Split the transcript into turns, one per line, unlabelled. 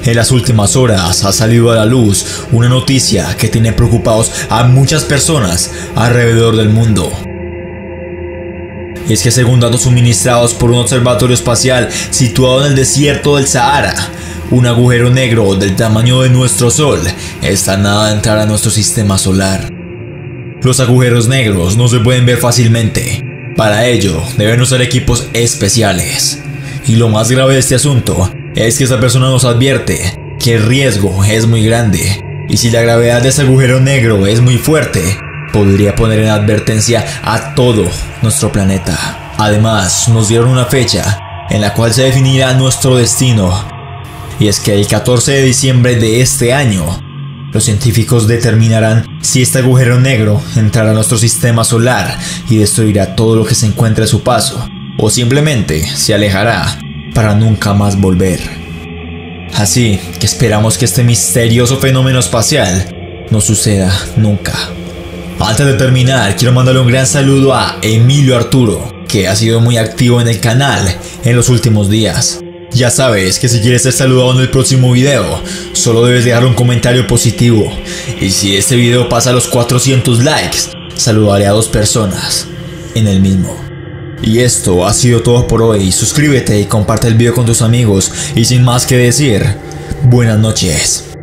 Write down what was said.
En las últimas horas ha salido a la luz una noticia que tiene preocupados a muchas personas alrededor del mundo. Y es que según datos suministrados por un observatorio espacial situado en el desierto del Sahara, un agujero negro del tamaño de nuestro Sol está a nada de entrar a nuestro sistema solar. Los agujeros negros no se pueden ver fácilmente. Para ello, deben usar equipos especiales. Y lo más grave de este asunto es que esta persona nos advierte que el riesgo es muy grande. Y si la gravedad de ese agujero negro es muy fuerte, podría poner en advertencia a todo nuestro planeta. Además, nos dieron una fecha en la cual se definirá nuestro destino. Y es que el 14 de diciembre de este año, los científicos determinarán si este agujero negro entrará a nuestro sistema solar y destruirá todo lo que se encuentre a su paso, o simplemente se alejará para nunca más volver. Así que esperamos que este misterioso fenómeno espacial no suceda nunca. Antes de terminar, quiero mandarle un gran saludo a Emilio Arturo, que ha sido muy activo en el canal en los últimos días. Ya sabes que si quieres ser saludado en el próximo video, solo debes dejar un comentario positivo. Y si este video pasa a los 400 likes, saludaré a 2 personas en el mismo. Y esto ha sido todo por hoy. Suscríbete y comparte el video con tus amigos. Y sin más que decir, buenas noches.